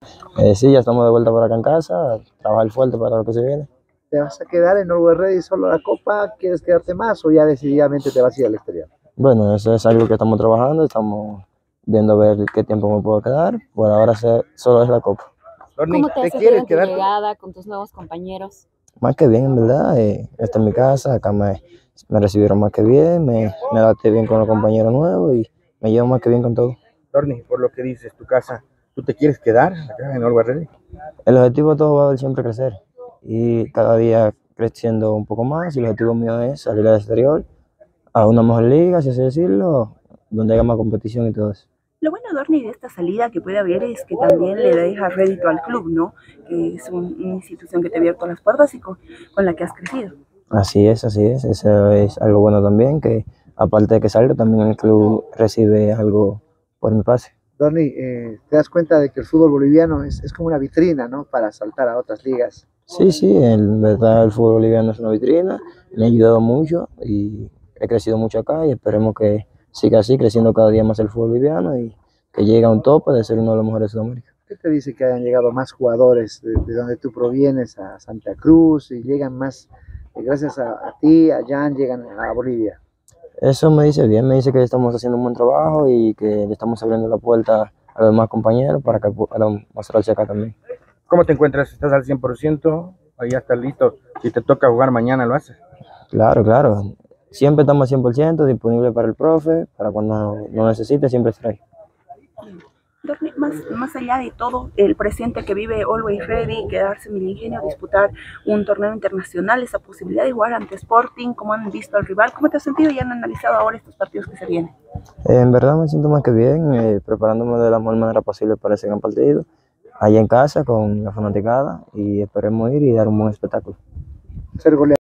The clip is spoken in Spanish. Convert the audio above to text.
Sí, ya estamos de vuelta por acá en casa, trabajar fuerte para lo que se viene. ¿Te vas a quedar en Always Ready solo la Copa? ¿Quieres quedarte más o ya decididamente te vas a ir al exterior? Bueno, eso es algo que estamos trabajando, estamos viendo a ver qué tiempo me puedo quedar. Por ahora solo es la copa. Dorni, ¿Cómo te has ¿te sentido quieres en tu quedar tú? llegada con tus nuevos compañeros? Más que bien, en verdad, esta es mi casa, acá me recibieron más que bien, me adapté bien con los compañeros nuevos y me llevo más que bien con todo. Dorni, por lo que dices, tu casa, ¿tú te quieres quedar acá en Always Ready? El objetivo de todo jugador es siempre crecer y cada día creciendo un poco más y el objetivo mío es salir al exterior a una mejor liga, si así decirlo, donde haya más competición y todo eso. Lo bueno, Dorni, de esta salida que puede haber es que también le deja rédito al club, ¿no? Que es una institución que te ha abierto las puertas y con la que has crecido. Así es, eso es algo bueno también, que aparte de que salga, también el club recibe algo por mi pase. Dorni, te das cuenta de que el fútbol boliviano es como una vitrina, ¿no? Para saltar a otras ligas. Sí, en verdad el fútbol boliviano es una vitrina, me ha ayudado mucho y he crecido mucho acá y esperemos que siga así, creciendo cada día más el fútbol boliviano y que llegue a un tope de ser uno de los mejores de Sudamérica. ¿Qué te dice que hayan llegado más jugadores de donde tú provienes a Santa Cruz y llegan más, gracias a ti, a Jan, llegan a Bolivia? Eso me dice bien, me dice que estamos haciendo un buen trabajo y que le estamos abriendo la puerta a los demás compañeros para que puedan mostrarse acá también. ¿Cómo te encuentras? ¿Estás al 100%? ¿O ya estás listo? Si te toca jugar mañana, ¿lo haces? Claro, siempre estamos al 100% disponibles para el profe, para cuando lo necesite, siempre estar ahí. Dorni, más allá de todo, el presente que vive Always Ready, quedarse en Milingenio, disputar un torneo internacional, esa posibilidad de jugar ante Sporting, cómo han visto al rival, cómo te has sentido y han analizado ahora estos partidos que se vienen. En verdad me siento más que bien, preparándome de la mejor manera posible para ese gran partido, allá en casa con la fanaticada y esperemos ir y dar un buen espectáculo. Ser goleador.